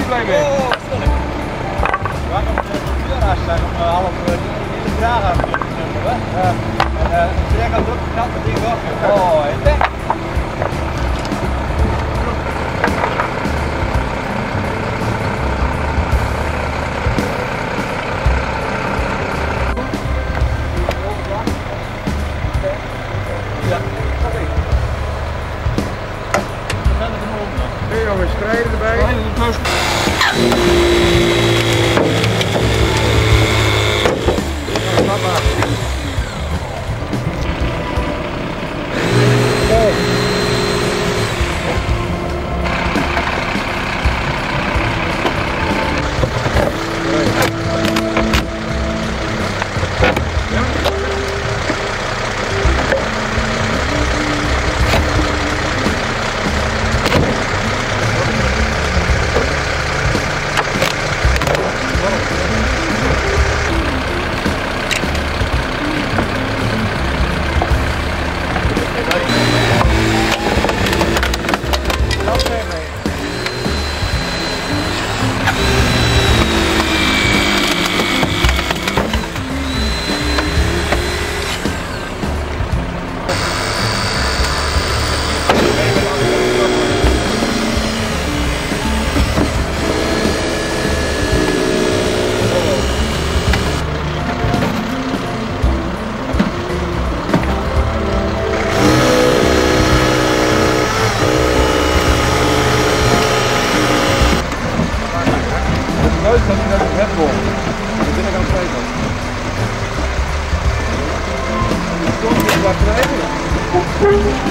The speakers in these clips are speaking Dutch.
probleem mee. Oh, sorry. Waarom de deurhaast zijn om half in de vraag aan te doen. En direct aan druk gaat het ding af. Oh, en denk. Nee jongens, strijden erbij. Leuk dat hij naar de Red Bull. Dat ben ik aan het kijken. Die stond hier blijft rijden.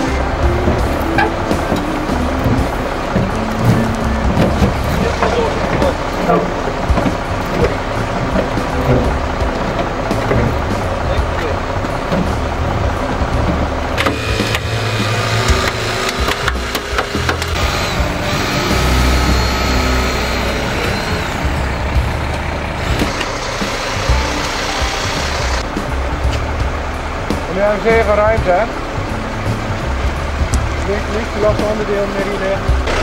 Ja, een zeer geruimd hè. Niet te last onderdeel meer hierin.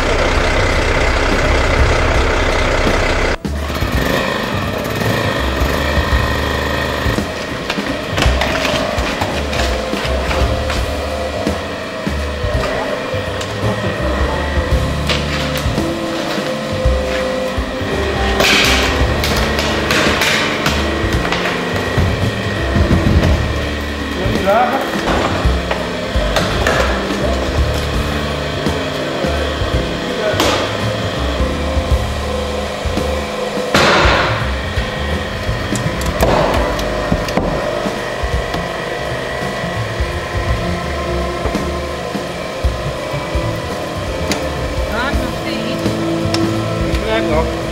Dragen. Raak nog steeds. Ik krijg nog.